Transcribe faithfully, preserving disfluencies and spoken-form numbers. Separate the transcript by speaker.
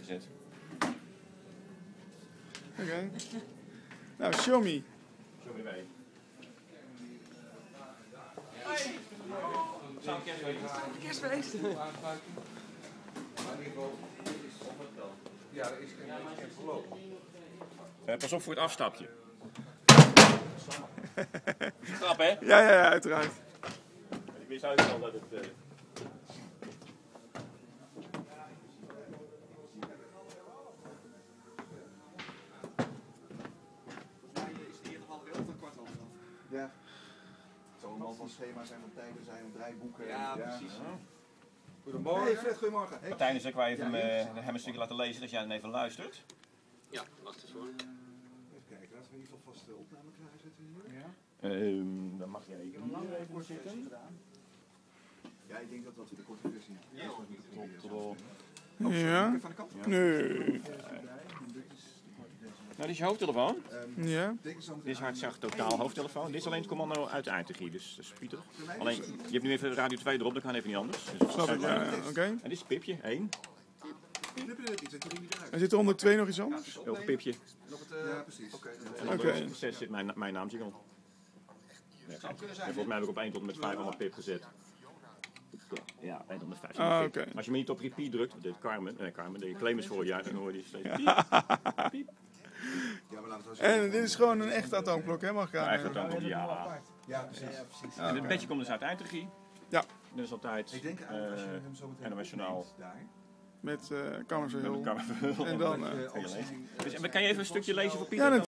Speaker 1: gezet.
Speaker 2: Oké. Okay. Nou, show me.
Speaker 1: Show me way. Samen kerstfeest.
Speaker 3: Kerstfeest.
Speaker 4: Ja, er is geen verloop.
Speaker 1: Uh, pas op voor het afstapje. Grap, hè?
Speaker 2: Ja, ja, ja, uiteraard.
Speaker 1: Ik wist uit al dat het... Uh...
Speaker 4: Ja. Het zal een man van schema zijn, van tijden zijn, van draaiboeken.
Speaker 3: Ja, precies.
Speaker 1: Ja.
Speaker 4: Goedemorgen. Hey Fred, goedemorgen. Hey.
Speaker 1: Martijn, dus ik wil even ja, uh, hem een stukje laten lezen, dat jij dan even luistert.
Speaker 3: Ja, wacht eens hoor.
Speaker 4: Even kijken, laten we in ieder geval vast de opname klaarzetten hier. Ja.
Speaker 1: Um, dan mag jij even hier voor zitten.
Speaker 4: Ja, ik denk dat dat de korte versie is. Ja.
Speaker 1: Tot,
Speaker 2: tot, ja.
Speaker 4: Van de kant?
Speaker 2: Ja. Nee.
Speaker 1: Nou, dit is je hoofdtelefoon.
Speaker 2: Um, ja.
Speaker 1: Dit is hartzacht totaal hoofdtelefoon. Dit is alleen het commando uit de eindregie, dus dat is Pieter. Alleen, je hebt nu even Radio twee erop, dat kan even niet anders. Dus
Speaker 2: snap ik, ja, ja. Oké. Okay.
Speaker 1: En dit is Pipje, één.
Speaker 2: Er zit er onder twee nog iets anders?
Speaker 1: Ook Pipje.
Speaker 4: Ja, precies. Oké.
Speaker 1: Okay. zes zit mijn, mijn naamsingel. Ja, en volgens mij heb ik op één tot en met vijf allemaal Pip gezet. Ja, één tot met vijf.
Speaker 2: Ah, okay.
Speaker 1: Als je me niet op repeat drukt, de Carmen, eh, Carmen, de claim is voor je uit, dan hoor je steeds piep.
Speaker 2: En dit is gewoon een echte atoomklok, hè? Mag ik aan?
Speaker 1: Ja, echt atoomklok, ja.
Speaker 4: Ja, precies.
Speaker 1: En het bedje komt dus uit de eindregie.
Speaker 2: Ja.
Speaker 1: Dat is altijd uh, N O S Journaal.
Speaker 2: Met uh, Carmen Verheul.
Speaker 1: Met Carmen Verheul.
Speaker 2: En dan... Uh,
Speaker 1: dus, kan je even een stukje lezen voor Pieter?
Speaker 2: Ja,